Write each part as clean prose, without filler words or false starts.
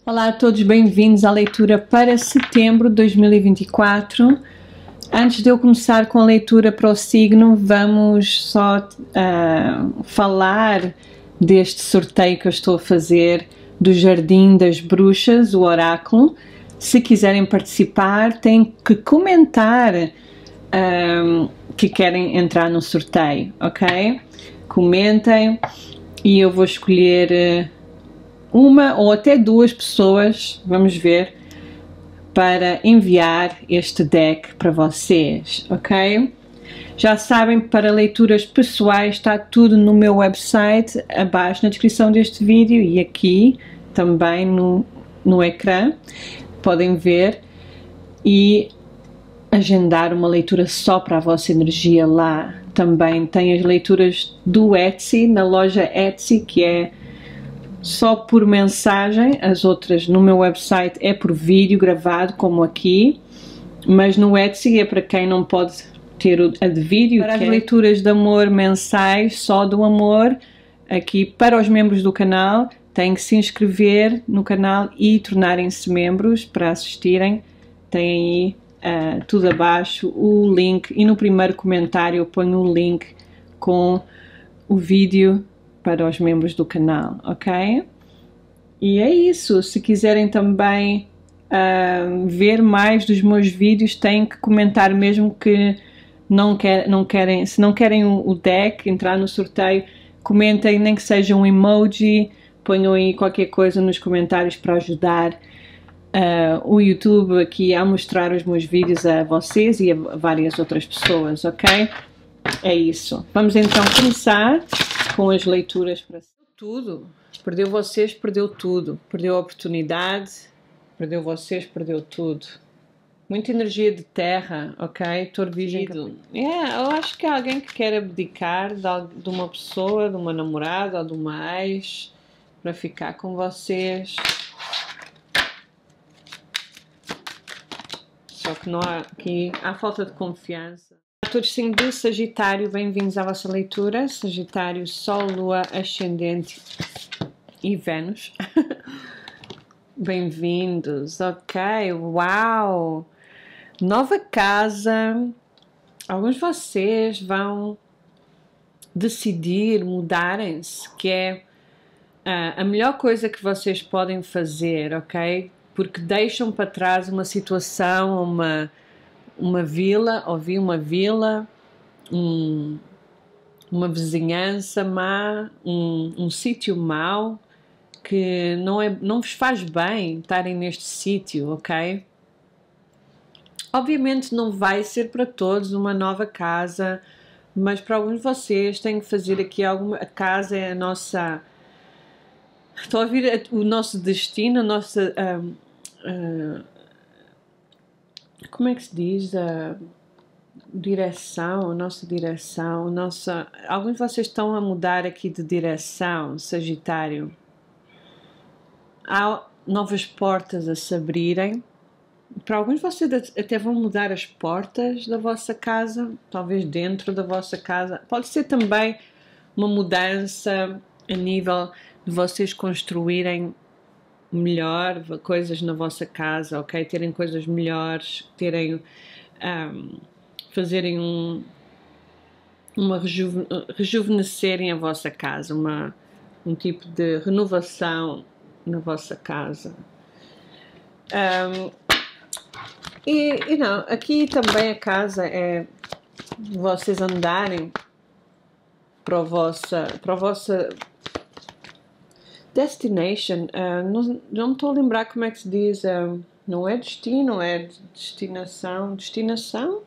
Olá a todos, bem-vindos à leitura para setembro de 2024. Antes de eu começar com a leitura para o signo, vamos só falar deste sorteio que eu estou a fazer do Jardim das Bruxas, o Oráculo. Se quiserem participar, têm que comentar que querem entrar no sorteio, ok? Comentem e eu vou escolher uma ou até duas pessoas, vamos ver, para enviar este deck para vocês, ok? Já sabem, para leituras pessoais está tudo no meu website, abaixo na descrição deste vídeo e aqui também no ecrã. Podem ver e agendar uma leitura só para a vossa energia lá. Também tem as leituras do Etsy, na loja Etsy, que é só por mensagem. As outras no meu website é por vídeo gravado, como aqui, mas no Etsy é para quem não pode ter a de vídeo. Para as leituras de amor mensais, só do amor, aqui para os membros do canal, têm que se inscrever no canal e tornarem-se membros para assistirem. Tem aí tudo abaixo o link, e no primeiro comentário eu ponho o link com o vídeo para os membros do canal, ok? E é isso. Se quiserem também ver mais dos meus vídeos, têm que comentar, mesmo que não querem, se não querem o deck, entrar no sorteio, comentem, nem que seja um emoji, ponham aí qualquer coisa nos comentários para ajudar o YouTube aqui a mostrar os meus vídeos a vocês e a várias outras pessoas, ok? É isso. Vamos então começar com as leituras para tudo. Perdeu vocês, perdeu tudo. Perdeu a oportunidade, perdeu vocês, perdeu tudo. Muita energia de terra, ok? Touro Virgem. Eu acho que é alguém que quer abdicar de uma pessoa, de uma namorada ou de uma ex para ficar com vocês. Só que não há aqui, há falta de confiança. A todos signos de Sagitário, bem-vindos à vossa leitura. Sagitário, Sol, Lua, Ascendente e Vênus. Bem-vindos, ok, uau! Nova casa. Alguns de vocês vão decidir mudarem-se, que é a melhor coisa que vocês podem fazer, ok? Porque deixam para trás uma situação, uma vila, ouvi uma vila, uma vizinhança má, um sítio mau, que não vos faz bem estarem neste sítio, ok? Obviamente não vai ser para todos uma nova casa, mas para alguns de vocês têm que fazer aqui alguma... A casa é a nossa... Estou a ouvir o nosso destino, a nossa... como é que se diz? Direção, a nossa direção, alguns de vocês estão a mudar aqui de direção, Sagitário. Há novas portas a se abrirem. Para alguns de vocês até vão mudar as portas da vossa casa, talvez dentro da vossa casa. Pode ser também uma mudança a nível de vocês construírem melhor coisas na vossa casa, ok? Terem coisas melhores, fazerem rejuvenescerem a vossa casa, um tipo de renovação na vossa casa. E não, aqui também a casa é vocês andarem para a vossa destination. Não me estou a lembrar como é que se diz. Não é destino, é destinação. Destinação?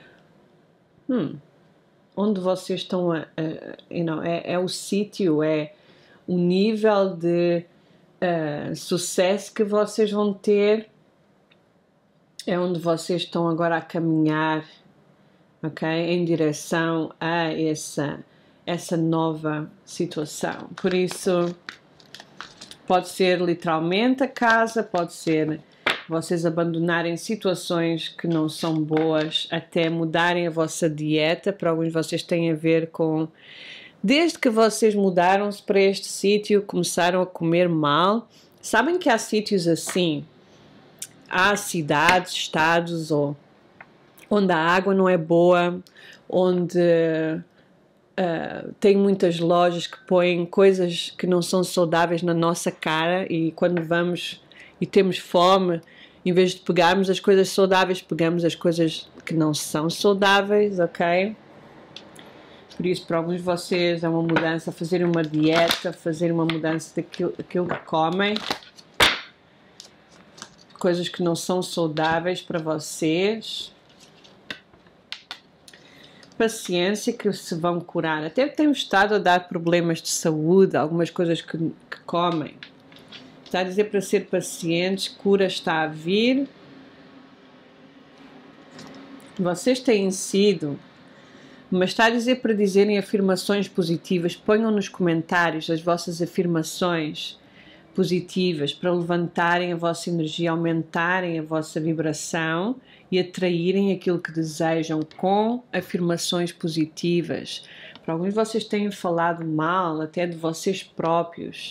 Onde vocês estão é o sítio, é o nível de sucesso que vocês vão ter. É onde vocês estão agora a caminhar, ok? Em direção a essa nova situação. Por isso, pode ser literalmente a casa, pode ser vocês abandonarem situações que não são boas, até mudarem a vossa dieta. Para alguns de vocês tem a ver com... Desde que vocês mudaram-se para este sítio, começaram a comer mal, Sabem que há sítios assim, há cidades, estados onde a água não é boa, onde tem muitas lojas que põem coisas que não são saudáveis na nossa cara, e quando vamos e temos fome, em vez de pegarmos as coisas saudáveis, pegamos as coisas que não são saudáveis, ok? Por isso, para alguns de vocês é uma mudança, fazer uma dieta, fazer uma mudança daquilo que comem, coisas que não são saudáveis para vocês. Paciência, que se vão curar. Até temos estado a dar problemas de saúde, algumas coisas que comem. Está a dizer para ser pacientes, cura está a vir. Vocês têm sido, mas está a dizer para dizerem afirmações positivas. Ponham nos comentários as vossas afirmações positivas para levantarem a vossa energia, aumentarem a vossa vibração e atraírem aquilo que desejam com afirmações positivas. Para alguns de vocês têm falado mal até de vocês próprios,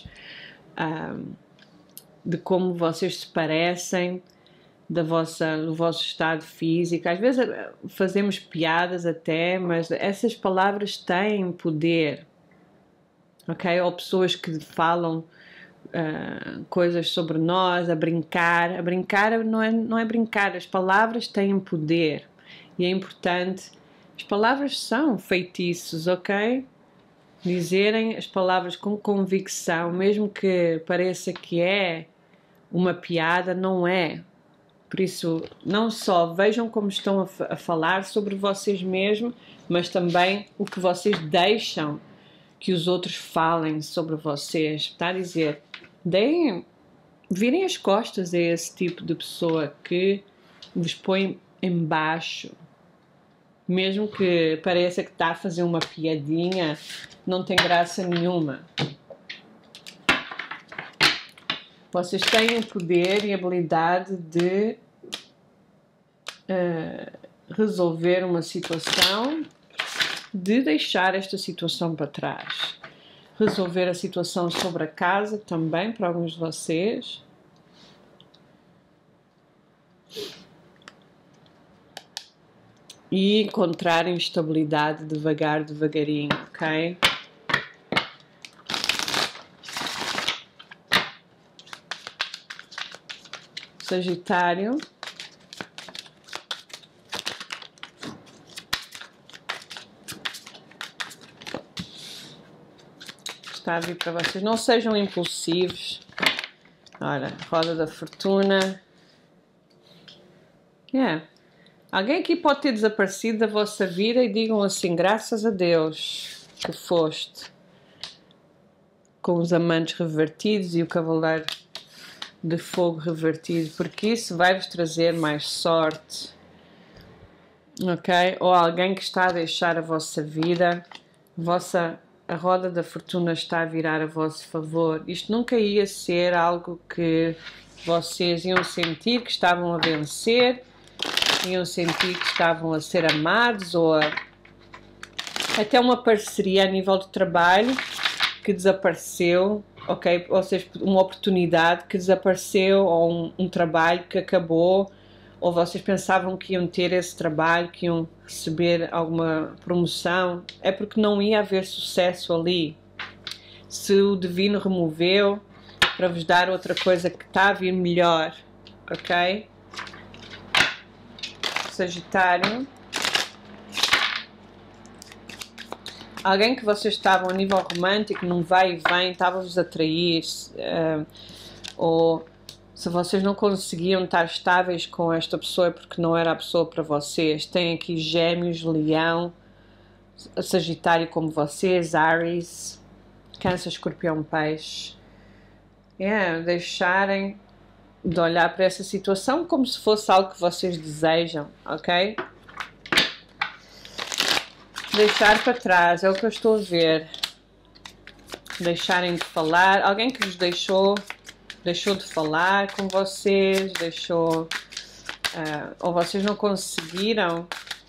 de como vocês se parecem, do vosso estado físico. Às vezes fazemos piadas até, mas essas palavras têm poder, ok? Ou pessoas que falam coisas sobre nós, a brincar não é brincar, as palavras têm poder e é importante. As palavras são feitiços, ok? Dizerem as palavras com convicção, mesmo que pareça que é uma piada, não é. Por isso, não só vejam como estão a falar sobre vocês mesmos, mas também o que vocês deixam que os outros falem sobre vocês. Está a dizer, virem as costas a esse tipo de pessoa que vos põe em baixo. Mesmo que pareça que está a fazer uma piadinha, não tem graça nenhuma. Vocês têm o poder e a habilidade de resolver uma situação, de deixar esta situação para trás. Resolver a situação sobre a casa também, para alguns de vocês. E encontrarem estabilidade devagarinho, ok? Sagitário. Está a vir para vocês. Não sejam impulsivos. Ora, roda da fortuna. Alguém aqui pode ter desaparecido da vossa vida e digam assim, graças a Deus que foste. Com os amantes revertidos e o cavaleiro de fogo revertido, porque isso vai-vos trazer mais sorte, ok? Ou alguém que está a deixar a vossa vida, a roda da fortuna está a virar a vosso favor. Isto nunca ia ser algo que vocês iam sentir que estavam a vencer, iam sentir que estavam a ser amados, ou até uma parceria a nível de trabalho que desapareceu, ok? Ou seja, uma oportunidade que desapareceu, ou um trabalho que acabou, ou vocês pensavam que iam ter esse trabalho, que iam receber alguma promoção, é porque não ia haver sucesso ali. Se o divino removeu para vos dar outra coisa que está a vir melhor, ok? Sagitário. Alguém que vocês estavam a nível romântico, num vai e vem, estava-vos a trair, ou se vocês não conseguiam estar estáveis com esta pessoa é porque não era a pessoa para vocês. Tem aqui Gêmeos, Leão, Sagitário como vocês, Áries, Câncer, Escorpião, Peixe. Deixarem de olhar para essa situação como se fosse algo que vocês desejam, ok? Deixar para trás, é o que eu estou a ver. Deixarem de falar. Alguém que vos deixou de falar com vocês, ou vocês não conseguiram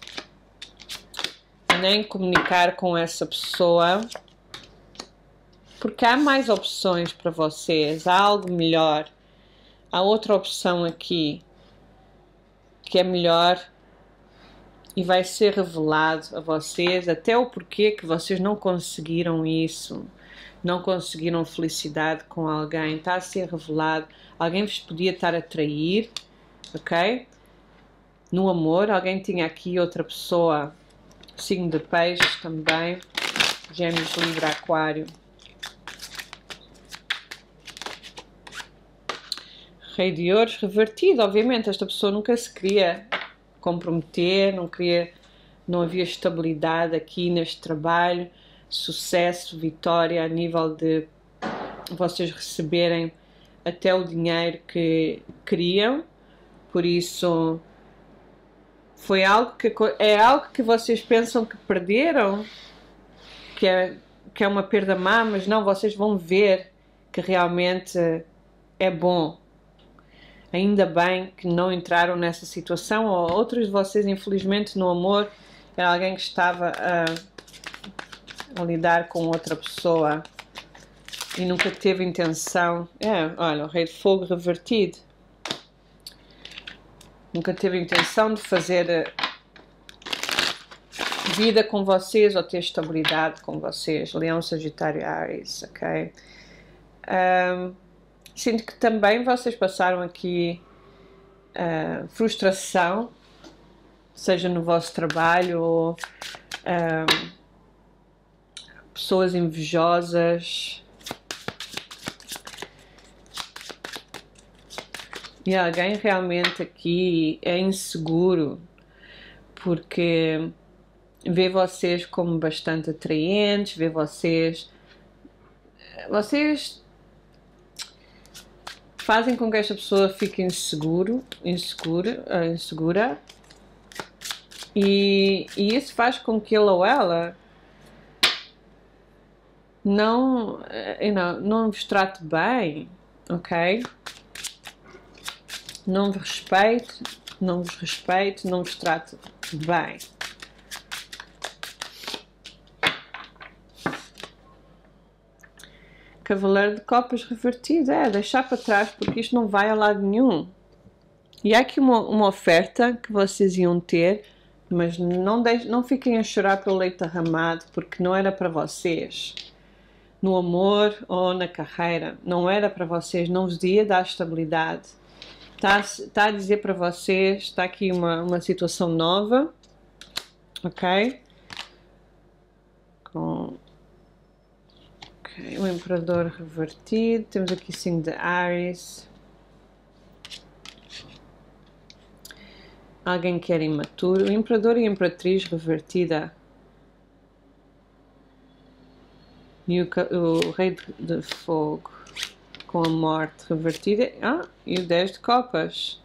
nem comunicar com essa pessoa. Porque há mais opções para vocês, há algo melhor. Há outra opção aqui que é melhor e vai ser revelado a vocês até o porquê que vocês não conseguiram isso, não conseguiram felicidade com alguém. Está a ser revelado. Alguém vos podia estar a trair, ok? No amor, alguém tinha aqui outra pessoa, signo de peixes também, Gêmeos, Libra, Aquário. Rei de Ouros revertido, obviamente, esta pessoa nunca se queria comprometer, não havia estabilidade aqui neste trabalho, sucesso, vitória a nível de vocês receberem até o dinheiro que queriam, por isso foi algo que vocês pensam que perderam, que é uma perda má, mas não, vocês vão ver que realmente é bom. Ainda bem que não entraram nessa situação, ou outros de vocês, infelizmente, no amor, era alguém que estava a lidar com outra pessoa e nunca teve intenção. Olha, o Rei de Fogo revertido. Nunca teve intenção de fazer vida com vocês ou ter estabilidade com vocês. Leão, Sagitário, Áries, ok? Sinto que também vocês passaram aqui frustração, seja no vosso trabalho ou pessoas invejosas. E alguém realmente aqui é inseguro porque vê vocês como bastante atraentes, vê vocês fazem com que esta pessoa fique insegura, e isso faz com que ele ou ela não vos trate bem, ok? Não vos respeite, não vos trate bem. Cavaleiro de Copas revertido, deixar para trás porque isto não vai a lado nenhum. E há aqui uma oferta que vocês iam ter, mas não fiquem a chorar pelo leite derramado porque não era para vocês. No amor ou na carreira, não era para vocês, não vos ia dar estabilidade. Está a dizer para vocês, está aqui uma situação nova, ok? O Imperador revertido, temos aqui signo de Áries. Alguém que era imaturo. O Imperador e a Imperatriz revertida. E o Rei de Fogo com a Morte revertida. E o 10 de Copas.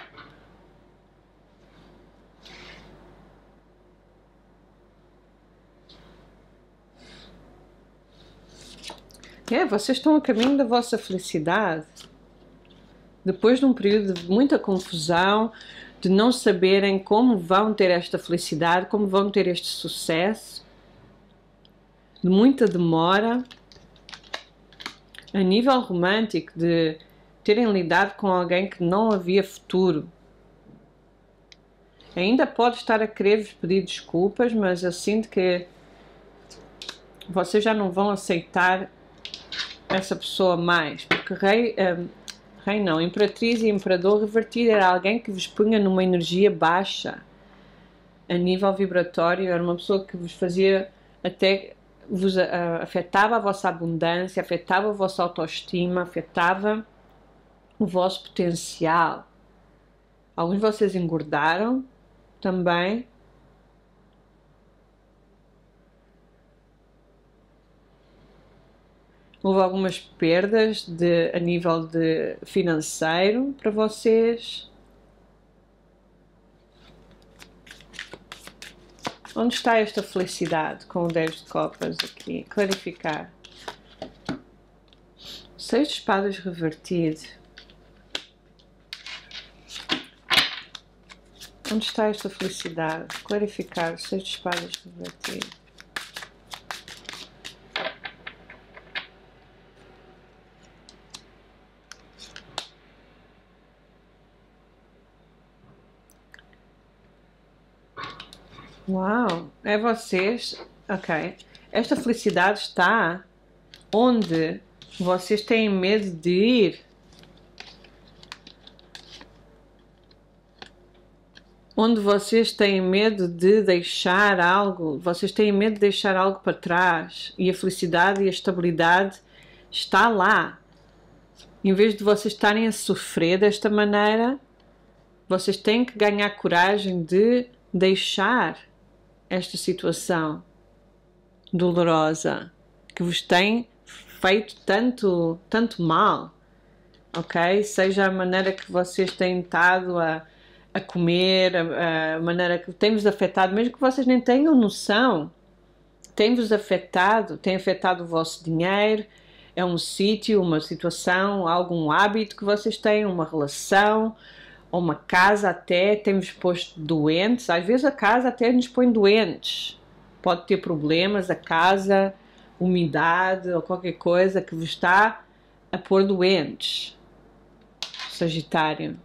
Vocês estão a caminho da vossa felicidade. Depois de um período de muita confusão, de não saberem como vão ter esta felicidade, como vão ter este sucesso, de muita demora, a nível romântico, de terem lidado com alguém que não havia futuro. Ainda pode estar a querer-vos pedir desculpas, mas eu sinto que vocês já não vão aceitar essa pessoa mais, porque Imperatriz e Imperador revertido era alguém que vos punha numa energia baixa a nível vibratório, era uma pessoa que vos fazia até vos afetava a vossa abundância, afetava a vossa autoestima, afetava o vosso potencial. Alguns de vocês engordaram também. Houve algumas perdas a nível de financeiro para vocês. Onde está esta felicidade com o 10 de Copas aqui? Clarificar. 6 de Espadas revertido. Onde está esta felicidade? Clarificar. 6 de Espadas revertido. Uau, é vocês. Ok. Esta felicidade está onde vocês têm medo de ir. Onde vocês têm medo de deixar algo, vocês têm medo de deixar algo para trás e a felicidade e a estabilidade está lá. Em vez de vocês estarem a sofrer desta maneira, vocês têm que ganhar coragem de deixar esta situação dolorosa que vos tem feito tanto mal, ok? Seja a maneira que vocês têm estado a comer, a maneira que tem-vos afetado, mesmo que vocês nem tenham noção, tem-vos afetado, tem afetado o vosso dinheiro, é um sítio, uma situação, algum hábito que vocês têm, uma relação, ou uma casa até, tem-vos posto doentes. Às vezes a casa até nos põe doentes, pode ter problemas, a casa, umidade ou qualquer coisa que vos está a pôr doentes. Sagitário.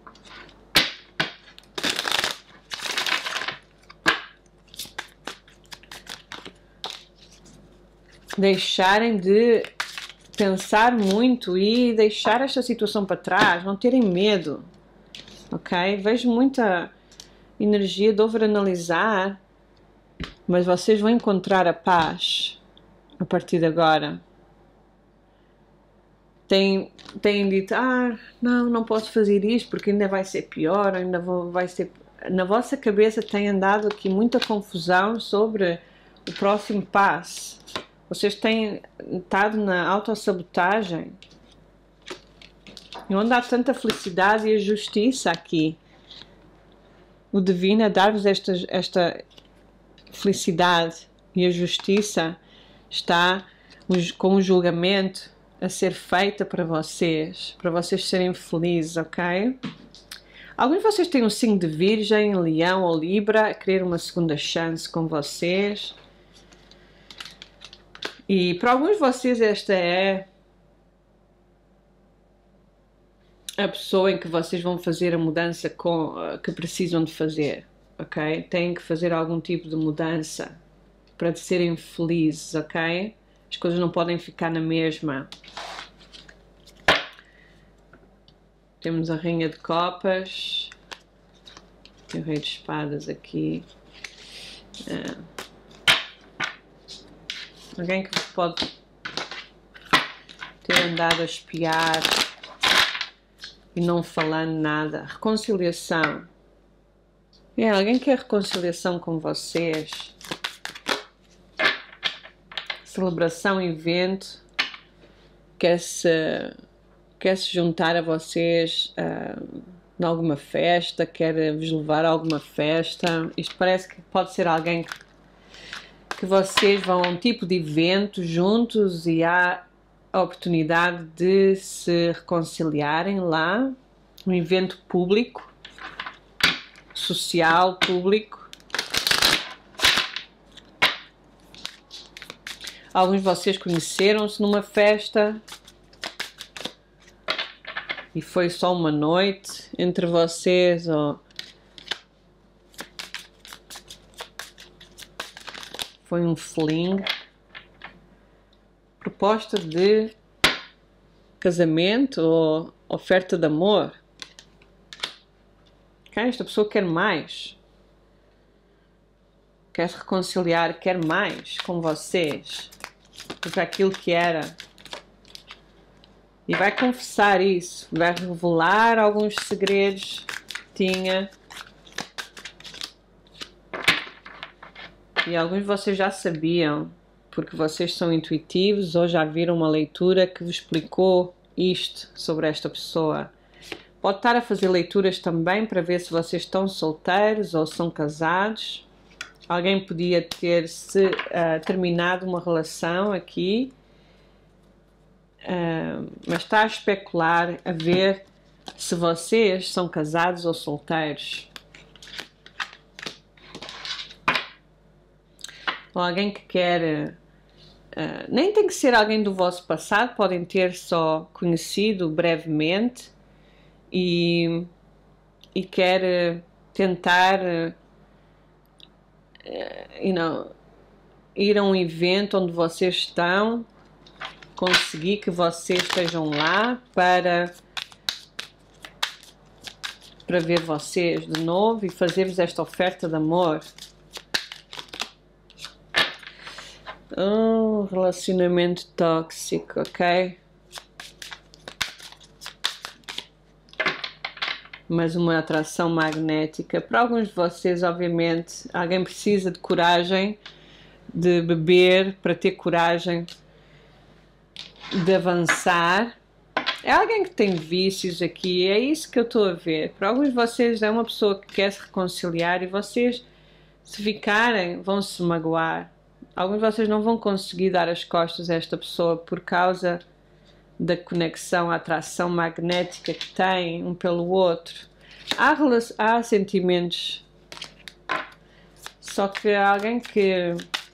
Deixarem de pensar muito e deixar esta situação para trás, não terem medo, ok? Vejo muita energia de overanalisar, mas vocês vão encontrar a paz a partir de agora. Têm dito, não posso fazer isto porque ainda vai ser pior, vai ser... Na vossa cabeça tem andado aqui muita confusão sobre o próximo passo. Vocês têm estado na autossabotagem. E onde há tanta felicidade e a justiça aqui. O divino a dar-vos esta felicidade e a justiça está com o julgamento a ser feita para vocês serem felizes, ok? Alguns de vocês têm um signo de Virgem, Leão ou Libra a querer uma segunda chance com vocês. E para alguns de vocês esta é a pessoa em que vocês vão fazer a mudança que precisam de fazer, ok? Têm que fazer algum tipo de mudança para serem felizes, ok? As coisas não podem ficar na mesma. Temos a Rainha de Copas. Tem o Rei de Espadas aqui. Alguém que pode ter andado a espiar e não falando nada. Reconciliação. Alguém quer reconciliação com vocês. Celebração, evento. Quer se juntar a vocês em alguma festa, quer vos levar a alguma festa. Isto parece que pode ser alguém que vocês vão a um tipo de evento juntos e há a oportunidade de se reconciliarem lá, um evento público, social, público. Alguns de vocês conheceram-se numa festa e foi só uma noite entre vocês, ou foi um fling. Proposta de casamento ou oferta de amor. Esta pessoa quer mais. Quer se reconciliar, quer mais com vocês do que aquilo que era. E vai confessar isso. Vai revelar alguns segredos que tinha. E alguns de vocês já sabiam, porque vocês são intuitivos ou já viram uma leitura que vos explicou isto sobre esta pessoa. Pode estar a fazer leituras também para ver se vocês estão solteiros ou são casados. Alguém podia ter terminado uma relação aqui, mas está a especular a ver se vocês são casados ou solteiros. Ou alguém que quer... nem tem que ser alguém do vosso passado, podem ter só conhecido brevemente e quer tentar ir a um evento onde vocês estão, conseguir que vocês estejam lá para ver vocês de novo e fazer-vos esta oferta de amor. Relacionamento tóxico, ok? Mas uma atração magnética. Para alguns de vocês, obviamente, alguém precisa de coragem de beber para ter coragem de avançar. É alguém que tem vícios aqui, é isso que eu estou a ver. Para alguns de vocês é uma pessoa que quer se reconciliar e vocês, se ficarem, vão se magoar. Alguns de vocês não vão conseguir dar as costas a esta pessoa por causa da conexão, a atração magnética que têm um pelo outro. Há sentimentos, só que há alguém que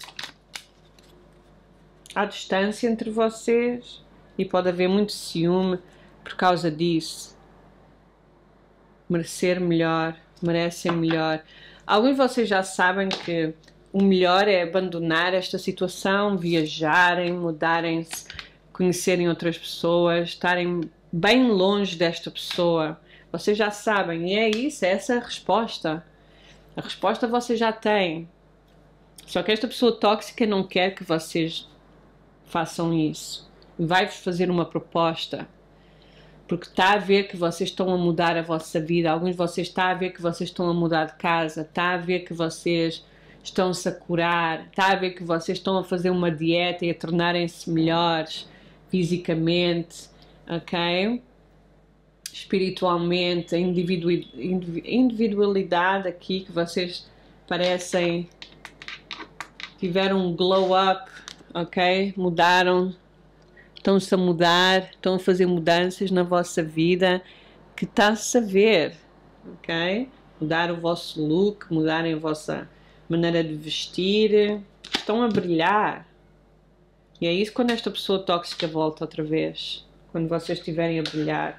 há distância entre vocês e pode haver muito ciúme por causa disso. Merecer melhor, merecem melhor. Alguns de vocês já sabem que o melhor é abandonar esta situação, viajarem, mudarem-se, conhecerem outras pessoas, estarem bem longe desta pessoa. Vocês já sabem, e é isso, é essa a resposta. A resposta vocês já têm. Só que esta pessoa tóxica não quer que vocês façam isso. Vai-vos fazer uma proposta. Porque está a ver que vocês estão a mudar a vossa vida. Alguns de vocês está a ver que vocês estão a mudar de casa. Está a ver que vocês estão-se a curar. Está a ver que vocês estão a fazer uma dieta e a tornarem-se melhores fisicamente, ok? Espiritualmente, a individualidade aqui, que vocês parecem tiveram um glow up, ok? Mudaram, estão-se a mudar, estão a fazer mudanças na vossa vida que está-se a ver, ok? Mudar o vosso look, mudarem a vossa maneira de vestir, estão a brilhar. E é isso quando esta pessoa tóxica volta outra vez, quando vocês estiverem a brilhar.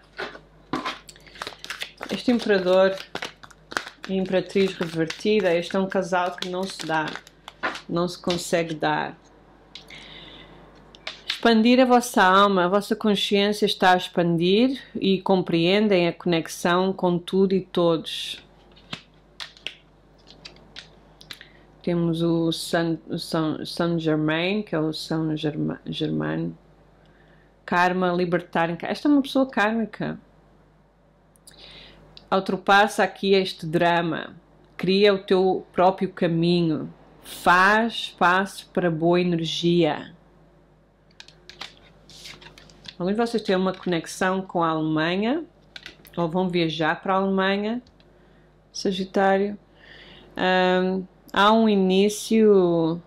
Este imperador e imperatriz revertida, este é um casal que não se dá, não se consegue dar. Expandir a vossa alma, a vossa consciência está a expandir e compreendem a conexão com tudo e todos. Temos o Saint Germain, que é o São Germain. Karma, libertar. Esta é uma pessoa kármica. Ultrapassa aqui este drama. Cria o teu próprio caminho. Faz espaço para boa energia. Alguns de vocês têm uma conexão com a Alemanha, ou vão viajar para a Alemanha, Sagitário. Há um início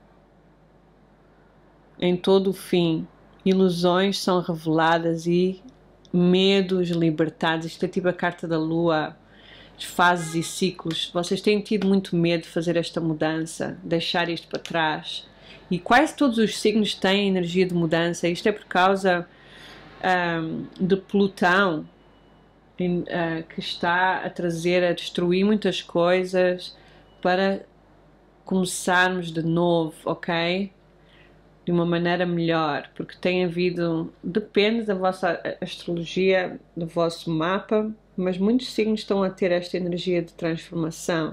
em todo o fim. Ilusões são reveladas e medos libertados. Isto é tipo a carta da lua, fases e ciclos. Vocês têm tido muito medo de fazer esta mudança, deixar isto para trás. E quase todos os signos têm energia de mudança. Isto é por causa de Plutão, que está a trazer, a destruir muitas coisas para começarmos de novo, ok? De uma maneira melhor, porque tem havido, depende da vossa astrologia, do vosso mapa, mas muitos signos estão a ter esta energia de transformação.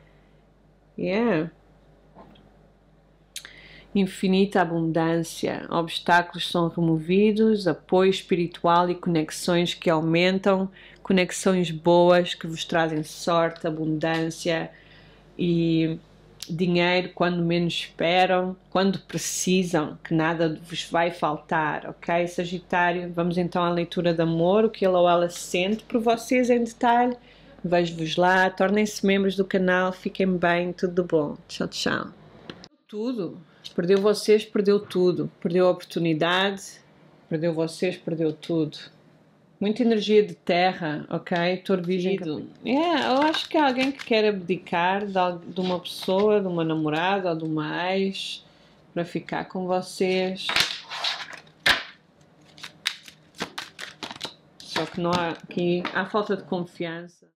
Infinita abundância, obstáculos são removidos, apoio espiritual e conexões que aumentam, conexões boas que vos trazem sorte, abundância e dinheiro quando menos esperam, quando precisam, que nada vos vai faltar, ok? Sagitário, vamos então à leitura de amor, o que ele ou ela sente por vocês em detalhe. Vejo-vos lá, tornem-se membros do canal, fiquem bem, tudo bom. Tchau, tchau. Tudo. Perdeu vocês, perdeu tudo. Perdeu a oportunidade, perdeu vocês, perdeu tudo. Muita energia de terra, ok? Touro Virgem. Eu acho que é alguém que quer abdicar de uma pessoa, de uma namorada ou de uma ex para ficar com vocês. Só que não há aqui, há falta de confiança.